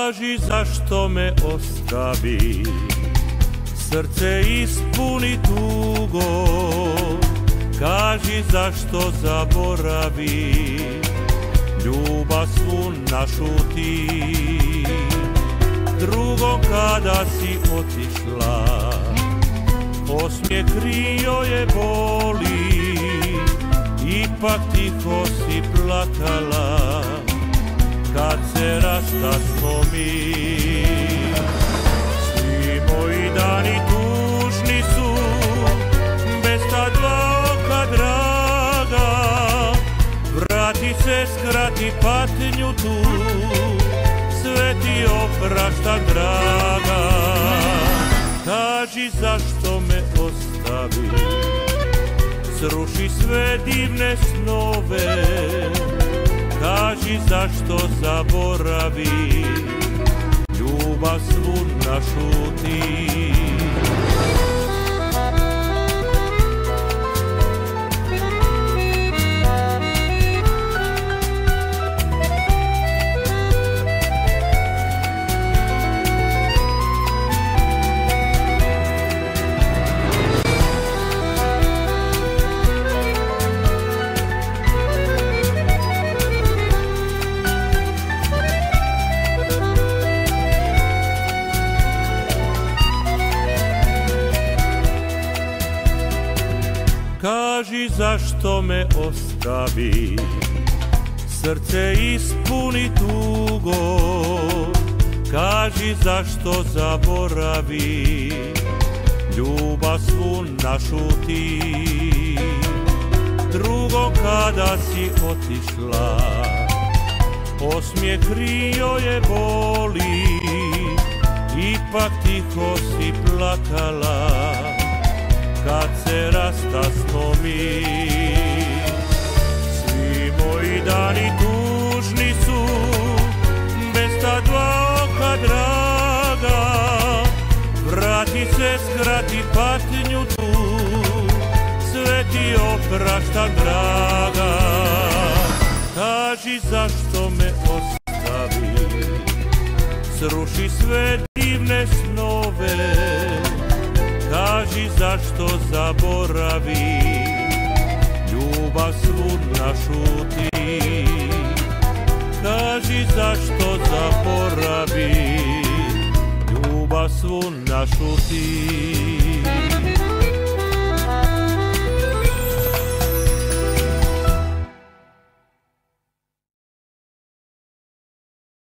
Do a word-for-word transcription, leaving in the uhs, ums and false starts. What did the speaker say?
Kaži zašto me ostavi, srce ispuni tugo. Kaži zašto zaboravi, ljubav svu našu ti. Drugom kada si otišla, osmijeh krio je boli. Ipak tiho si plakala, kad se rastasmo mi. Svi moji dani tužni su, bez ta dva oka draga. Vrati se, skrati patnju tu, sve ti opraštam draga. Kaži zašto me ostavi, sruši sve divne snove. Kaži zašto zaboravi, ljubav svu našu ti. Kaži zašto me ostavi, srce ispuni tugo. Kaži zašto zaboravi, ljubav svu našu ti. Drugom kada si otišla, osmijeh krio je boli. Ipak tiho si plakala, kad se rastasmo mi. Svi moji dani tužni su, bez ta dva oka draga. Vrati se, skrati patnju tu, sve ti opraštam draga. Kaži zašto me ostavi, sruši sve divne snove. Kaži zašto zaboravi, ljubav svu našu ti. Kaži zašto zaboravi, ljubav svu našu ti.